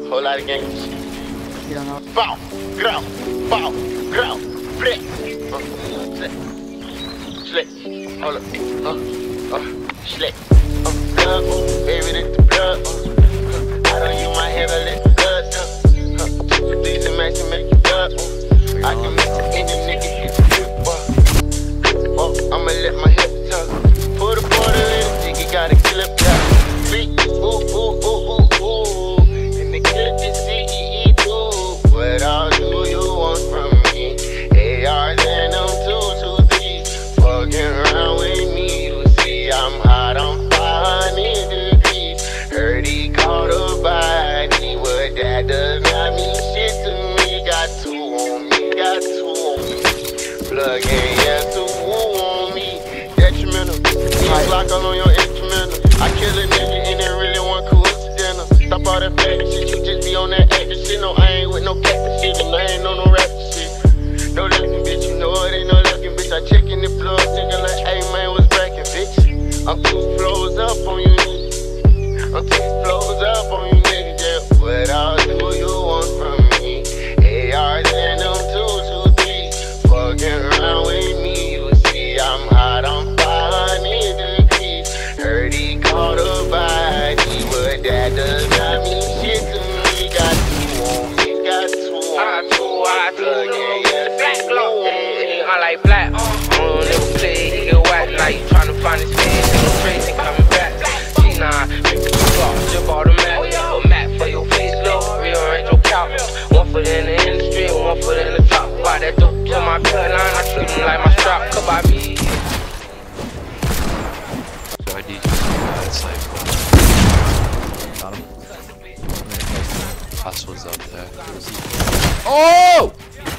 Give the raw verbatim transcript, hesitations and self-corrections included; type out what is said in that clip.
Whole lot of gang shit. You don't know. Bow, growl, bow, growl, flip. Uh, slip, slip. Hold up. Uh, uh, slip. Uh, blood, uh, baby, this the blood. Uh, I don't use my hand, I let the blood. Uh, uh, these and match and make you blood. Uh, I can make the engine nigga hit the flip. Uh, uh, I'ma let my hip tuck. Put a border in the jiggy, gotta kill it, yeah. Beat, ooh, ooh, ooh, ooh, ooh. And the killer just C E E too. What all do you want from me? A Rs and them two two threes. Fucking around with me, you see I'm hot on five hundred degrees. Heard he caught a body, but that does not mean shit to me. Got two on me, got two on me. Plug in, yeah, two on me. Detrimental, you block all on your instrumental. I kill a nigga and it really one coincidental. Stop all that faggot shit, you just be on that acting shit. No, I ain't with no cactus shit, and I ain't on no rap shit. No looking bitch, you know it ain't no looking bitch. I check in the floor, thinking like, hey man, what's cracking, bitch? I'm two flows up on you niggas. I'm two flows up on you niggas, yeah. What all do you want from me? A Rs and them two two three. Fucking around with me, you see I'm hot on five hundred degrees. Heard he caught a body, but that does not mean shit to me. Got two on me, got two on me. I do, I do, Yeah, black two block, on me. I like black, uh, never play, he get whack, now you tryna find his face, nigga crazy coming back, G nine, make the block, jump all the mat, a mat for your face, low, rearrange your couch, one foot in the industry, one foot in the top, buy that dope to my cut line, I treat him like my strap, cut by me. So I D J, it's like, Got him. Hustle's up there. Oh!